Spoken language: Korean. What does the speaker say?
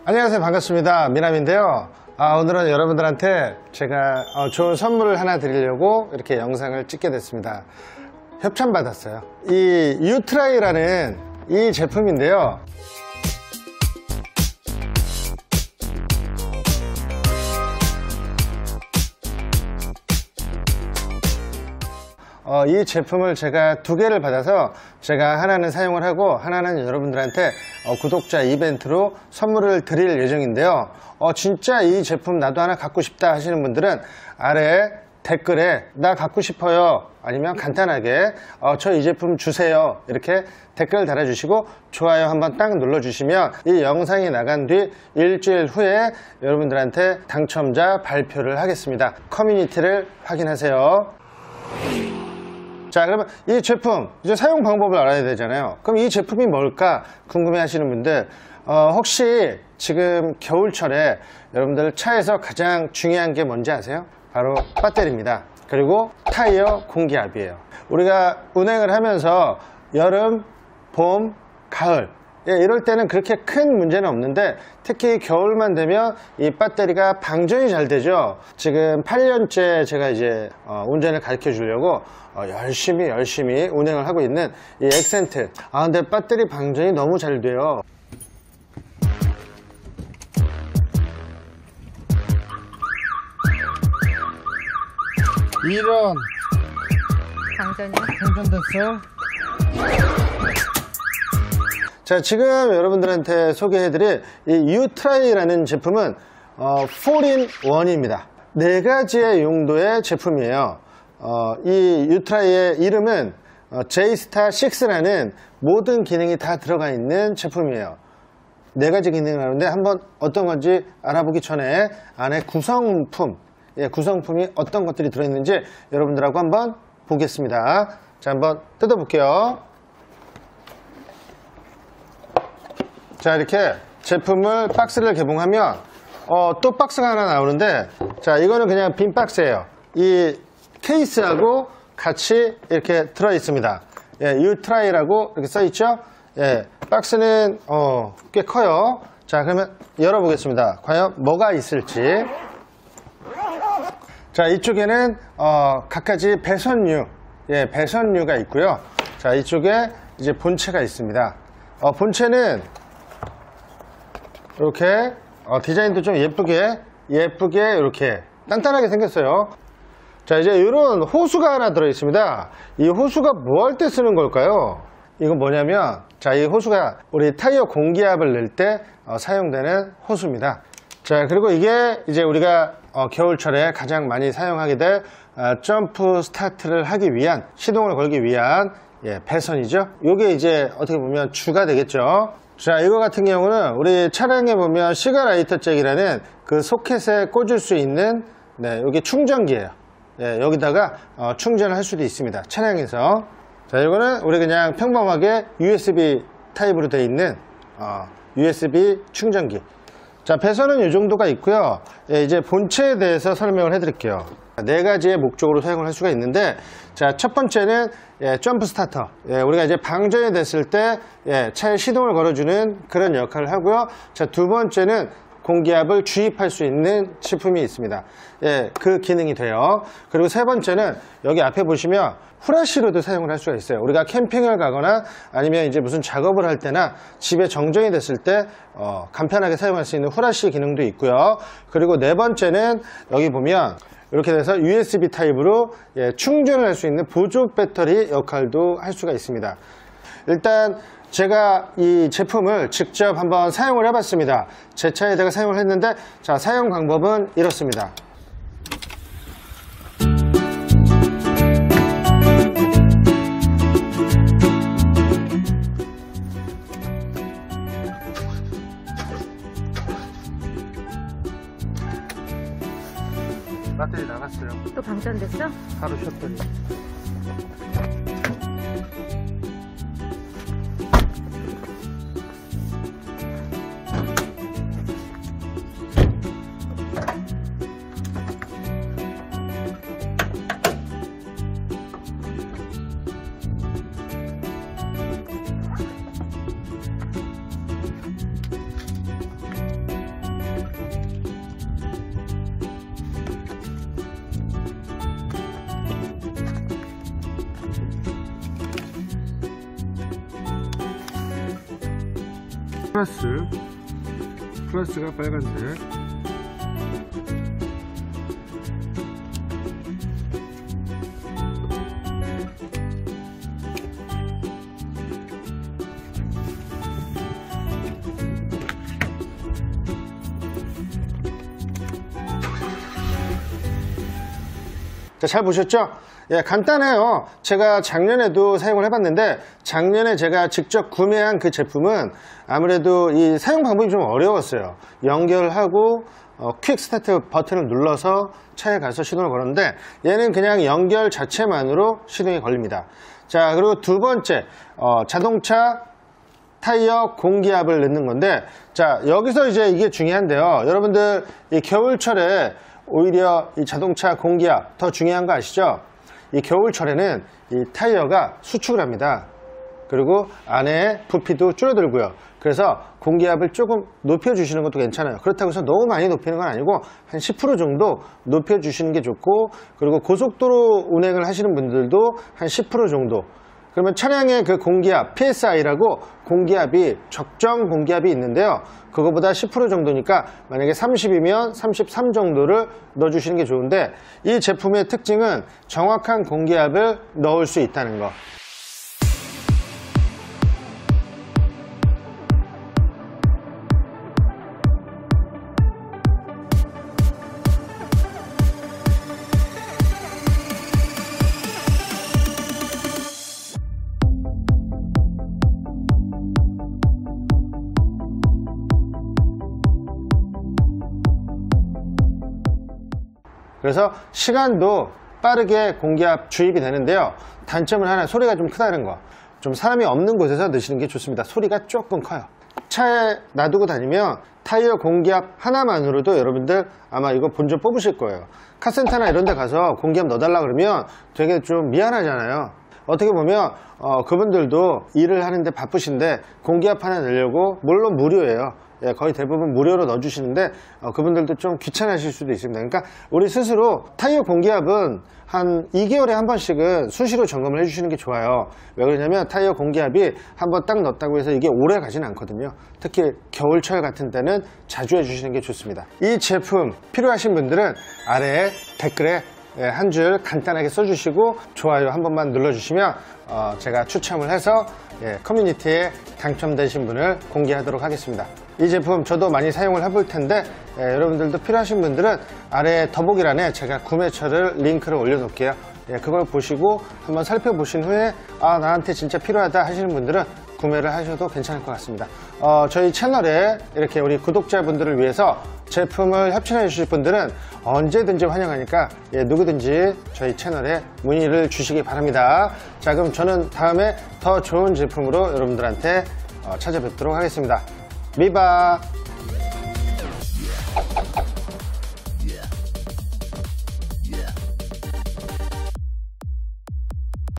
안녕하세요, 반갑습니다. 미남인데요. 오늘은 여러분들한테 제가 좋은 선물을 하나 드리려고 이렇게 영상을 찍게 됐습니다. 협찬 받았어요. 이 유트라이라는 이 제품인데요. 이 제품을 제가 두 개를 받아서 제가 하나는 사용을 하고 하나는 여러분들한테 구독자 이벤트로 선물을 드릴 예정인데요. 진짜 이 제품 나도 하나 갖고 싶다 하시는 분들은 아래 댓글에 나 갖고 싶어요, 아니면 간단하게 저 이 제품 주세요, 이렇게 댓글 달아주시고 좋아요 한번 딱 눌러주시면 이 영상이 나간 뒤 일주일 후에 여러분들한테 당첨자 발표를 하겠습니다. 커뮤니티를 확인하세요. 자, 그러면 이 제품 이제 사용 방법을 알아야 되잖아요. 그럼 이 제품이 뭘까 궁금해 하시는 분들, 혹시 지금 겨울철에 여러분들 차에서 가장 중요한 게 뭔지 아세요? 바로 배터리입니다. 그리고 타이어 공기압이에요. 우리가 운행을 하면서 여름, 봄, 가을 이럴 때는 그렇게 큰 문제는 없는데 특히 겨울만 되면 이 배터리가 방전이 잘 되죠. 지금 8년째 제가 이제 운전을 가르쳐 주려고 열심히 운행을 하고 있는 이 액센트. 근데 배터리 방전이 너무 잘 돼요. 이런 방전됐어. 자, 지금 여러분들한테 소개해드릴 이 유트라이라는 제품은 4in1입니다. 네 가지의 용도의 제품이에요. 이 유트라이의 이름은 J-Star6라는 모든 기능이 다 들어가 있는 제품이에요. 네 가지 기능을 하는데 한번 어떤 건지 알아보기 전에 안에 구성품이 어떤 것들이 들어있는지 여러분들하고 한번 보겠습니다. 자, 한번 뜯어볼게요. 자, 이렇게 제품을 박스를 개봉하면 또 박스가 하나 나오는데, 자, 이거는 그냥 빈 박스예요. 이 케이스하고 같이 이렇게 들어 있습니다. 유트라이라고 이렇게 써 있죠. 박스는 꽤 커요. 자, 그러면 열어보겠습니다. 과연 뭐가 있을지. 자, 이쪽에는 갖가지 배선류가 있고요. 자, 이쪽에 이제 본체가 있습니다. 본체는 이렇게 디자인도 좀 예쁘게 이렇게 단단하게 생겼어요. 자, 이제 이런 호수가 하나 들어 있습니다. 이 호수가 뭐 할 때 쓰는 걸까요? 이건 뭐냐면, 자, 이 호수가 우리 타이어 공기압을 낼 때 사용되는 호수입니다. 자, 그리고 이게 이제 우리가 겨울철에 가장 많이 사용하게 될 점프 스타트를 하기 위한, 시동을 걸기 위한 배선이죠. 이게 이제 어떻게 보면 주가 되겠죠. 자, 이거 같은 경우는 우리 차량에 보면 시가라이터 잭이라는 그 소켓에 꽂을 수 있는 여기 충전기예요. 여기다가 충전을 할 수도 있습니다, 차량에서. 자, 이거는 우리 그냥 평범하게 USB 타입으로 되어 있는 USB 충전기. 자, 배선은 이 정도가 있고요. 이제 본체에 대해서 설명을 해드릴게요. 네 가지의 목적으로 사용을 할 수가 있는데, 자, 첫 번째는 점프 스타터. 우리가 이제 방전이 됐을 때 차에 시동을 걸어주는 그런 역할을 하고요. 자, 두 번째는 공기압을 주입할 수 있는 제품이 있습니다. 그 기능이 돼요. 그리고 세 번째는 여기 앞에 보시면 후라시로도 사용을 할 수가 있어요. 우리가 캠핑을 가거나 아니면 이제 무슨 작업을 할 때나 집에 정전이 됐을 때 간편하게 사용할 수 있는 후라시 기능도 있고요. 그리고 네 번째는 여기 보면 이렇게 돼서 USB 타입으로 충전을 할 수 있는 보조 배터리 역할도 할 수가 있습니다. 일단 제가 이 제품을 직접 한번 사용을 해봤습니다. 제 차에다가 사용을 했는데, 자, 사용 방법은 이렇습니다. 배터리 나갔어요. 또 방전됐어? 바로 셨더니. 플러스가 빨간색. 자, 잘 보셨죠? 예, 간단해요. 제가 작년에도 사용을 해봤는데 작년에 제가 직접 구매한 그 제품은 아무래도 이 사용 방법이 좀 어려웠어요. 연결하고 퀵 스타트 버튼을 눌러서 차에 가서 시동을 걸었는데 얘는 그냥 연결 자체만으로 시동이 걸립니다. 자, 그리고 두 번째 자동차 타이어 공기압을 넣는 건데, 자, 여기서 이제 이게 중요한데요. 여러분들 이 겨울철에 오히려 이 자동차 공기압 더 중요한 거 아시죠? 이 겨울철에는 이 타이어가 수축을 합니다. 그리고 안에 부피도 줄어들고요. 그래서 공기압을 조금 높여주시는 것도 괜찮아요. 그렇다고 해서 너무 많이 높이는 건 아니고 한 10% 정도 높여주시는 게 좋고, 그리고 고속도로 운행을 하시는 분들도 한 10% 정도. 그러면 차량의 그 공기압, PSI라고 공기압이 적정 공기압이 있는데요. 그거보다 10% 정도니까 만약에 30이면 33 정도를 넣어주시는 게 좋은데, 이 제품의 특징은 정확한 공기압을 넣을 수 있다는 거. 그래서 시간도 빠르게 공기압 주입이 되는데요. 단점은 하나, 소리가 좀 크다는 거. 좀 사람이 없는 곳에서 넣으시는 게 좋습니다. 소리가 조금 커요. 차에 놔두고 다니면 타이어 공기압 하나만으로도 여러분들 아마 이거 본전 뽑으실 거예요. 카센터나 이런 데 가서 공기압 넣어달라 그러면 되게 좀 미안하잖아요. 어떻게 보면 그분들도 일을 하는데 바쁘신데 공기압 하나 넣으려고, 물론 무료예요. 예, 거의 대부분 무료로 넣어주시는데 그분들도 좀 귀찮아하실 수도 있습니다. 그러니까 우리 스스로 타이어 공기압은 한 2개월에 한 번씩은 수시로 점검을 해주시는 게 좋아요. 왜 그러냐면 타이어 공기압이 한번 딱 넣었다고 해서 이게 오래 가진 않거든요. 특히 겨울철 같은 때는 자주 해주시는 게 좋습니다. 이 제품 필요하신 분들은 아래에 댓글에 한 줄 간단하게 써주시고 좋아요 한 번만 눌러주시면 제가 추첨을 해서 커뮤니티에 당첨되신 분을 공개하도록 하겠습니다. 이 제품 저도 많이 사용을 해볼 텐데 여러분들도 필요하신 분들은 아래 더보기란에 제가 구매처를 링크를 올려놓을게요. 그걸 보시고 한번 살펴보신 후에 나한테 진짜 필요하다 하시는 분들은 구매를 하셔도 괜찮을 것 같습니다. 저희 채널에 이렇게 우리 구독자분들을 위해서 제품을 협찬해 주실 분들은 언제든지 환영하니까 누구든지 저희 채널에 문의를 주시기 바랍니다. 자, 그럼 저는 다음에 더 좋은 제품으로 여러분들한테 찾아뵙도록 하겠습니다. 미바.